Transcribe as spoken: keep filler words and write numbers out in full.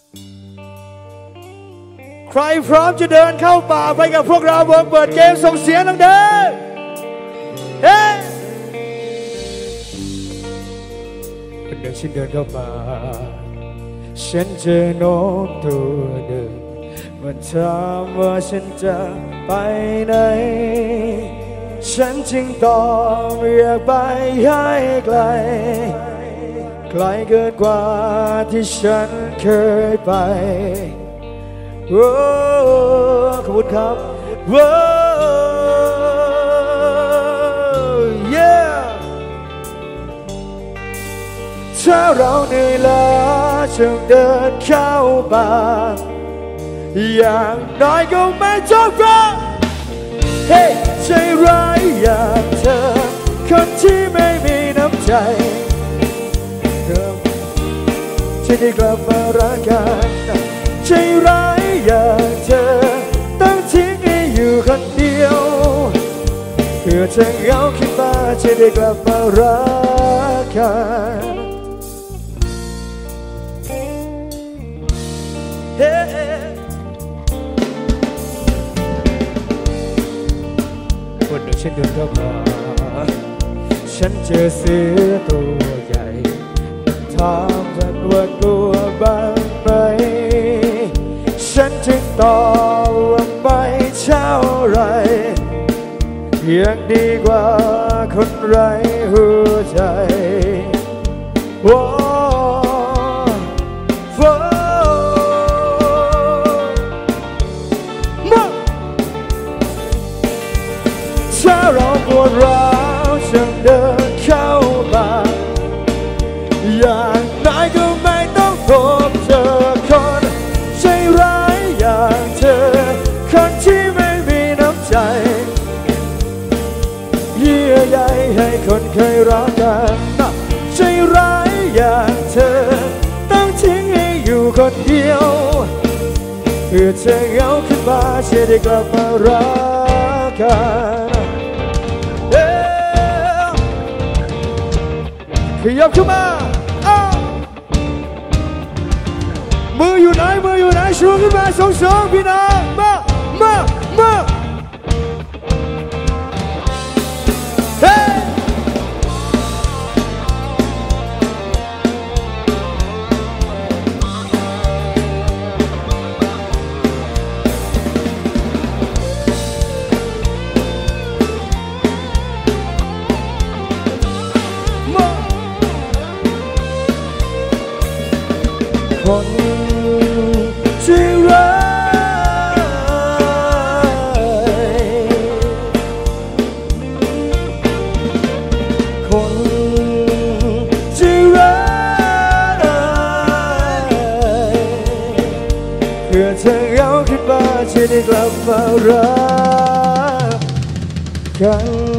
ใครพร้อมจะเดินเข้าป่าไปกับพวกเราวงเปิดเกมส่งเสียงดังเด้อเฮ้วันหนึ่งฉันเดินเข้าป่าฉันเจอนกตัวหนึ่งมันถามว่าฉันจะไปไหนฉันจึงตอบอยากไปให้ไกลไกลเกินกว่าที่ฉันเคยไปโอ้ขอบคุณครับโอ้เย่ถ้าเราเหนื่อยล้าจงเดินเข้าป่าอย่างน้อยก็ไม่จบกันเฮ้ใจร้ายอย่างเธอคนที่ไม่มีน้ำใจจะได้กลับมารักกันใจร้ายอย่างเธอต้องทิ้งให้อยู่คนเดียวเพื่อจะเหงาขึ้นมาจะได้กลับมารักกันเฮ้วันหนึ่งฉันเดินเข้ามาฉันเจอเสือตัวใหญ่ถามฉันว่ากลัวบ้างไหมฉันจึงตอบว่าไม่เท่าไรยังดีกว่าคนไร้หัวใจโอ้โหมาถ้าเราปวดร้าวฉันเดินเข้าป่าอย่างน้อยก็ไม่ต้องพบเจอคนใจร้ายอย่างเธอคนที่ไม่มีน้ำใจเยื่อใยให้คนเคยรักกันใจร้ายอย่างเธอต้องทิ้งให้อยู่คนเดียวเพื่อจะเหงาขึ้นมาจะได้กลับมารักกันขยับขึ้นมามืออยู่ไหนมืออยู่ไหนชูขึ้นมาส่งเสียงพี่น้องมามามาเฮ้คนที่ร้ายคนที่ร้ายเพื่อเธอเหงาขึ้นมาจะได้กลับมารักกัน